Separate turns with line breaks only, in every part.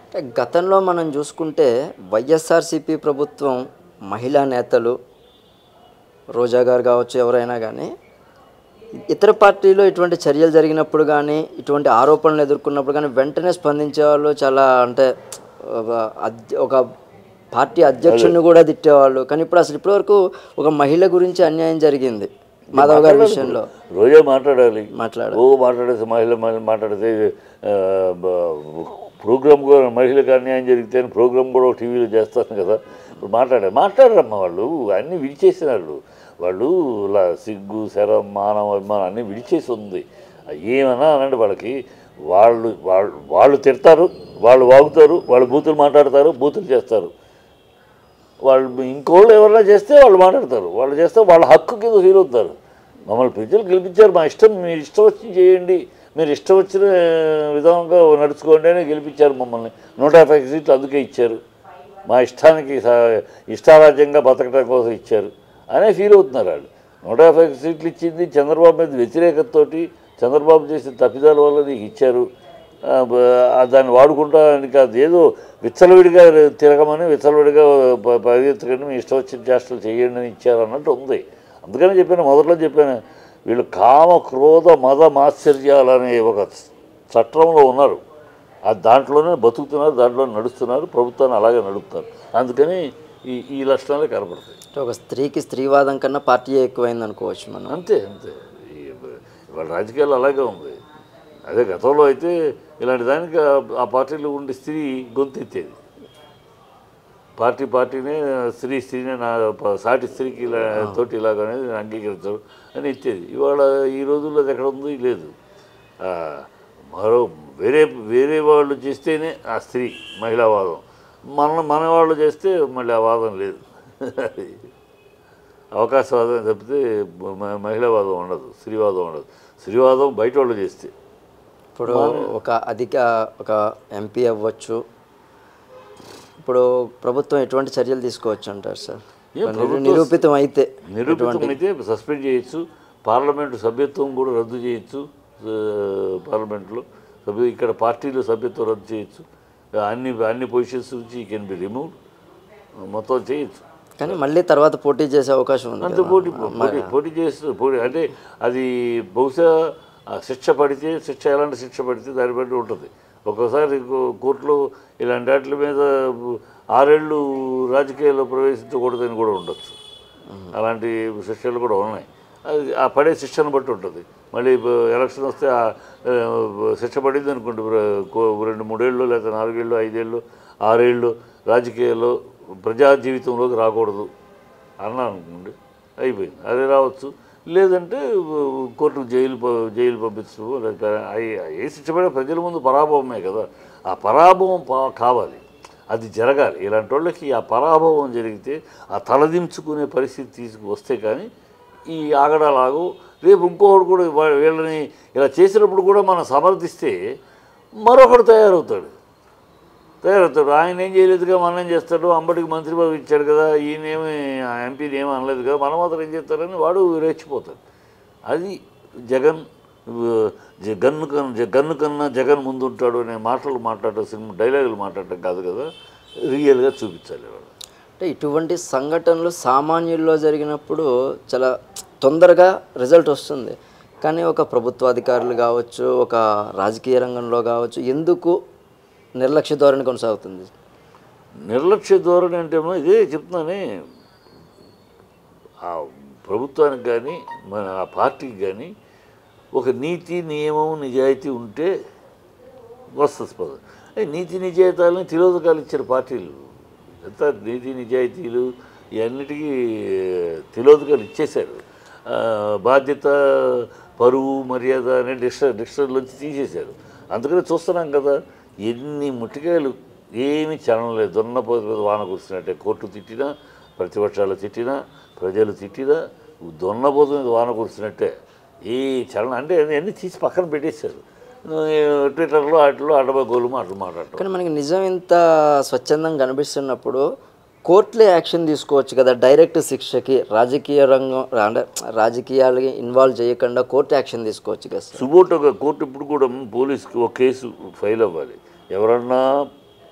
గతంలో మనం చూసుకుంటే వైఎస్ఆర్సీపీ ప్రభుత్వం మహిళా నేతలు రోజా గారు కావచ్చు ఎవరైనా కానీ ఇతర పార్టీలో ఇటువంటి చర్యలు జరిగినప్పుడు కానీ ఇటువంటి ఆరోపణలు ఎదుర్కొన్నప్పుడు కానీ వెంటనే స్పందించేవాళ్ళు. చాలా అంటే ఒక పార్టీ అధ్యక్షుడిని కూడా తిట్టేవాళ్ళు. కానీ ఇప్పుడు అసలు ఇప్పటివరకు ఒక మహిళ గురించి అన్యాయం జరిగింది మాధవ్ గారి విషయంలో.
రోజా మాట్లాడాలి, మాట్లాడేసి మహిళ మాట్లాడితే ప్రోగ్రామ్ కూడా మహిళలకు అన్యాయం జరిగితే ప్రోగ్రామ్ కూడా టీవీలో చేస్తాను కదా. ఇప్పుడు మాట్లాడారమ్మా వాళ్ళు అన్నీ విడిచేసినారు. వాళ్ళు ఇలా సిగ్గు శరం మానవ అభిమానం అన్నీ విడిచేసి ఉంది. ఏమన్నా అనండి వాళ్ళకి వాళ్ళు తిడతారు, వాళ్ళు వాగుతారు, వాళ్ళు బూతులు మాట్లాడతారు, బూతులు చేస్తారు. వాళ్ళు ఇంకోళ్ళు ఎవరైనా చేస్తే వాళ్ళు మాట్లాడతారు, వాళ్ళు చేస్తే వాళ్ళ హక్కు కింద ఫీల్ అవుతారు. మమ్మల్ని ప్రజలు గెలిపించారు, మా ఇష్టం, మీరు ఇష్టం వచ్చి చేయండి, మీరు ఇష్టం వచ్చిన విధంగా నడుచుకోండి అని గెలిపించారు మమ్మల్ని. 150 సీట్లు అందుకే ఇచ్చారు, మా ఇష్టానికి ఇష్టారాజ్యంగా బతకడం కోసం ఇచ్చారు అనే ఫీల్ అవుతున్నారు వాళ్ళు. 150 సీట్లు ఇచ్చింది చంద్రబాబు మీద వ్యతిరేకతతో, చంద్రబాబు చేసిన తప్పిదాల వల్ల నీకు ఇచ్చారు. దాన్ని వాడుకుంటా నీకు అదేదో విచ్చలవిడిగా తిరగమని, విచ్చలవిడిగా పరిగెత్తకండి, మీ ఇష్టం వచ్చిన చేష్టలు చేయండి అని ఇచ్చారు అన్నట్టు ఉంది. అందుకని చెప్పాను, మొదట్లో చెప్పాను, వీళ్ళు కామ క్రోధ మద మాత్సర్యాలనే ఒక చట్రంలో ఉన్నారు. దాంట్లోనే బతుకుతున్నారు, దాంట్లో నడుస్తున్నారు, ప్రభుత్వాన్ని అలాగే నడుపుతారు. అందుకని ఈ లక్షణాలే కనపడతాయి.
ఒక స్త్రీకి స్త్రీవాదం కన్నా పార్టీయే ఎక్కువైంది అనుకోవచ్చు మనం.
అంతే వాళ్ళ రాజకీయాలు అలాగే ఉంది. అదే గతంలో అయితే ఇలాంటి దానికి ఆ పార్టీలో ఉండే స్త్రీ గొంతెత్తేది. పార్టీనే స్త్రీనే నా సాటి స్త్రీకి ఇలా తోటి ఇలాగనేది అంగీకరించరు అని ఎత్తేది. ఇవాళ ఈ రోజుల్లో అది ఎక్కడ ఉంది, లేదు. వేరే వాళ్ళు చేస్తేనే ఆ స్త్రీ మహిళావాదం, మన వాళ్ళు చేస్తే మళ్ళీ ఆ వాదం లేదు. అవకాశవాదం తప్పితే మహిళావాదం ఉండదు, స్త్రీవాదం ఉండదు. స్త్రీవాదం బయట వాళ్ళు చేస్తే.
ఇప్పుడు ఒక ఎంపీ అవ్వచ్చు, ఇప్పుడు ప్రభుత్వం ఎటువంటి చర్యలు తీసుకోవచ్చు అంటారు సార్? నిరూపితం అయితే
సస్పెండ్ చేయొచ్చు, పార్లమెంటు సభ్యత్వం కూడా రద్దు చేయొచ్చు, పార్లమెంట్లో ఇక్కడ పార్టీలో సభ్యత్వం రద్దు చేయొచ్చు, అన్ని పొజిషన్స్ నుంచి కెన్ బి రిమూవ్, మొత్తం చేయొచ్చు.
కానీ మళ్ళీ తర్వాత పోటీ చేసే అవకాశం ఉంది.
అంత పోటీ చేస్తూ అంటే అది బహుశా శిక్ష ఎలాంటి శిక్ష పడితే దాన్ని బట్టి ఉంటుంది. ఒక్కోసారి కోర్టులో ఇలాంటి వాటి మీద 6 ఏళ్ళు రాజకీయాల్లో ప్రవేశించకూడదని కూడా ఉండొచ్చు. అలాంటి శిక్షలు కూడా ఉన్నాయి. అది ఆ పడే శిక్షను బట్టి ఉంటుంది. మళ్ళీ ఎలక్షన్ వస్తే శిక్ష పడింది అనుకోండి, 2-3 ఏళ్ళు లేదా 4 ఏళ్ళు 5 ఏళ్ళు 6 ఏళ్ళు రాజకీయాల్లో ప్రజా జీవితంలోకి రాకూడదు అన్నాను అనుకోండి, అయిపోయింది. అదే రావచ్చు. లేదంటే కోర్టుకు జైలు పంపించడం, ఏ శిక్ష పడినా ప్రజల ముందు పరాభవమే కదా. ఆ పరాభవం కావాలి, అది జరగాలి. ఇలాంటి వాళ్ళకి ఆ పరాభవం జరిగితే ఆ తలదించుకునే పరిస్థితి తీసుకువస్తే కానీ ఈ ఆగడాలాగు. రేపు ఇంకొకడు కూడా వీళ్ళని ఇలా చేసినప్పుడు కూడా మనం సమర్థిస్తే మరొకడు తయారవుతాడు. ఆయన ఏం చేయలేదుగా, మనం ఏం చేస్తాడు, అంబటికి మంత్రి పదవి ఇచ్చాడు కదా, ఈయనేమి ఎంపీని ఏమీ అనలేదు కదా, మనం మాత్రం ఏం చేస్తారని వాడు రెచ్చిపోతాడు. అది జగన్ కన్నా జగన్ ముందు ఉంటాడు అనే మాటలు మాట్లాడటం, సినిమా డైలాగులు మాట్లాడటం కాదు కదా, రియల్గా చూపించాలి వాడు.
అంటే ఇటువంటి సంఘటనలు సామాన్యుల్లో జరిగినప్పుడు చాలా తొందరగా రిజల్ట్ వస్తుంది. కానీ ఒక ప్రభుత్వాధికారులు కావచ్చు, ఒక రాజకీయ రంగంలో కావచ్చు, ఎందుకు నిర్లక్ష్య ధోరణి కొనసాగుతుంది?
నిర్లక్ష్య ధోరణి అంటే ఇదే చెప్తున్నానే, ఆ ప్రభుత్వానికి కానీ మన ఆ పార్టీకి కానీ ఒక నీతి నియమం నిజాయితీ ఉంటే వస్తుంది పదం. నీతి నిజాయితీలని తిరోధకాలు ఇచ్చారు పార్టీలు. ఎంత నీతి నిజాయితీలు ఇవన్నిటికీ తిరోధకాలు ఇచ్చేశారు. బాధ్యత, పరువు, మర్యాద అనే డిక్షనరీలోంచి తీసేశారు. అందుకని చూస్తున్నాం కదా, ఎన్ని ముట్టికాయలు ఏమీ చలనం లేదు. దున్నపోతు మీద వాన కురిసినట్టే. కోర్టు తిట్టినా, ప్రతిపక్షాలు తిట్టినా, ప్రజలు తిట్టినా, దున్నపోతు మీద వాన కురిసినట్టే. ఏ చలనం అంటే అన్నీ తీసి పక్కన పెట్టేశారు. ట్విట్టర్లో వాటిలో అడ్డబగోలు మాటలు మాట్లాడటం.
కానీ మనకి నిజం ఇంత స్వచ్ఛందంగా కనిపిస్తున్నప్పుడు కోర్టులే యాక్షన్ తీసుకోవచ్చు కదా. డైరెక్ట్ శిక్షకి రాజకీయ రంగం అంటే రాజకీయాలకి ఇన్వాల్వ్ చేయకుండా కోర్టు యాక్షన్ తీసుకోవచ్చు కదా.
సుబోటోగా కోర్టు ఇప్పుడు కూడా పోలీసుకి ఒక కేసు ఫైల్ అవ్వాలి. ఎవరన్నా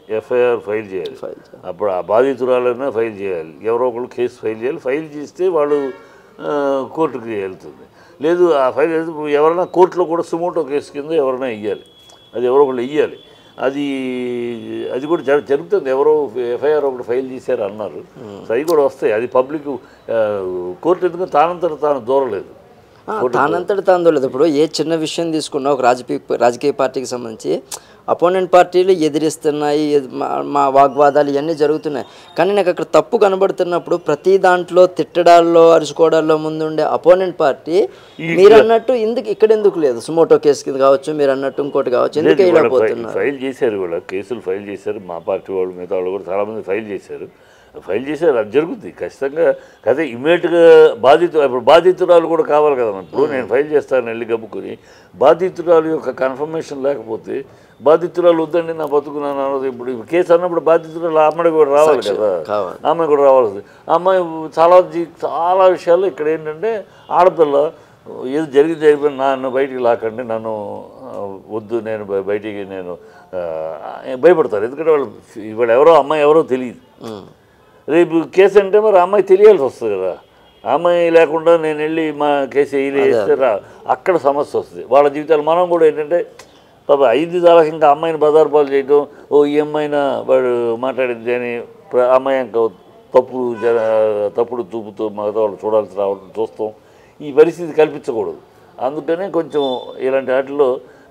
ఎఫ్ఐఆర్ ఫైల్ చేయాలి. అప్పుడు ఆ బాధితురాలైనా ఫైల్ చేయాలి, ఎవరో ఒకళ్ళు కేసు ఫైల్ చేయాలి. ఫైల్ చేస్తే వాళ్ళు కోర్టుకి వెళ్తుంది. లేదు ఆ ఫైల్ ఎవరైనా కోర్టులో కూడా సుమోటో కేసు కింద ఎవరైనా ఇవ్వాలి, అది ఎవరో ఒకళ్ళు ఇవ్వాలి. అది కూడా జరుగుతుంది. ఎవరో ఎఫ్ఐఆర్ ఒకటి ఫైల్ చేశారు అన్నారు, అవి కూడా వస్తాయి. అది పబ్లిక్ కోర్టు ఎందుకంటే తానంతట తాను దూరలేదు,
తానంతట తాను దూరలేదు. ఇప్పుడు ఏ చిన్న విషయం తీసుకున్నా ఒక రాజకీయ పార్టీకి సంబంధించి అపోనెంట్ పార్టీలు ఎదిరిస్తున్నాయి, మా వాగ్వాదాలు ఇవన్నీ జరుగుతున్నాయి. కానీ నాకు అక్కడ తప్పు కనబడుతున్నప్పుడు ప్రతి దాంట్లో తిట్టడాల్లో అరుచుకోవడాల్లో ముందుండే అపోనెంట్ పార్టీ మీరు అన్నట్టు ఇక్కడ ఎందుకు లేదు? సుమోటో కేసు కింద కావచ్చు, మీరు అన్నట్టు ఇంకోటి కావచ్చు, ఎందుకు వేయలేకపోతున్నారు?
ఫైల్ చేశారు కూడా, కేసులు ఫైల్ చేశారు. మా పార్టీ వాళ్ళు మిగతా వాళ్ళు కూడా చాలామంది ఫైల్ చేశారు. అది జరుగుతుంది ఖచ్చితంగా. అదే ఇమ్మీడియట్గా ఇప్పుడు బాధితురాలు కూడా కావాలి కదా. ఇప్పుడు నేను ఫైల్ చేస్తాను వెళ్ళి గబ్బుకొని, బాధితురాలు యొక్క కన్ఫర్మేషన్ లేకపోతే బాధితురాలు వద్దండి నా బతుకున్నాను అన్నది. ఇప్పుడు కేసు అన్నప్పుడు బాధితురాలు అమ్మాయి కూడా రావాలి కదా, అమ్మాయి కూడా రావాల్సింది. అమ్మాయి చాలా విషయాల్లో ఇక్కడ ఏంటంటే ఆడపిల్ల ఏదో జరిగిపోయిన నన్ను బయటికి లాకండి, నన్ను వద్దు, నేను బయటికి భయపడతారు. ఎందుకంటే వాళ్ళు ఎవరో అమ్మాయి ఎవరో తెలియదు. రేపు కేసు అంటే మరి అమ్మాయి తెలియాల్సి వస్తుంది కదా. అమ్మాయి లేకుండా నేను వెళ్ళి మా కేసు వేస్తే అక్కడ సమస్య వస్తుంది వాళ్ళ జీవితాలు. మనం కూడా ఏంటంటే పాప 5 దాకా ఇంకా అమ్మాయిని బజారుపాలు చేయటం, ఈ అమ్మాయిన వాడు మాట్లాడింది అని అమ్మాయి ఇంకా తప్పుడు చూపుతూ మిగతా వాళ్ళు చూడాల్సి రావడం చూస్తాం. ఈ పరిస్థితి కల్పించకూడదు. అందుకనే కొంచెం ఇలాంటి వాటిలో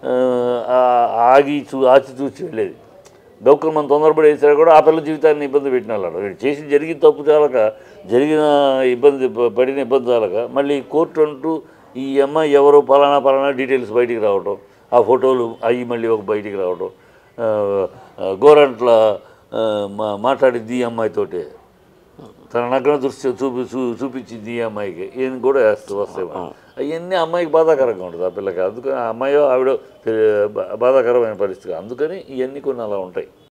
ఆచితూచి వెళ్ళేది. గౌకం మనం తొందరపడి వేసారు కూడా ఆ పిల్ల జీవితాన్ని ఇబ్బంది పెట్టిన వాళ్ళు. వీడు చేసి జరిగిన తప్పు చాలక, జరిగిన పడిన ఇబ్బంది చాలక మళ్ళీ కోర్టు అంటూ ఈ అమ్మాయి ఎవరో పలానా డీటెయిల్స్ బయటికి రావటం, ఆ ఫోటోలు అవి మళ్ళీ ఒక బయటికి రావటం. గోరంట్ల మాట్లాడింది ఈ అమ్మాయితోటే, తన నగ్న దృష్టి చూపించింది ఈ అమ్మాయికి, ఈయన కూడా వస్తాయి. అవన్నీ అమ్మాయికి బాధాకరంగా ఉంటుంది ఆ పిల్లకి. అందుకని ఆ అమ్మాయో ఆవిడ బాధాకరమైన పరిస్థితి. అందుకని ఇవన్నీ కొన్ని అలా ఉంటాయి.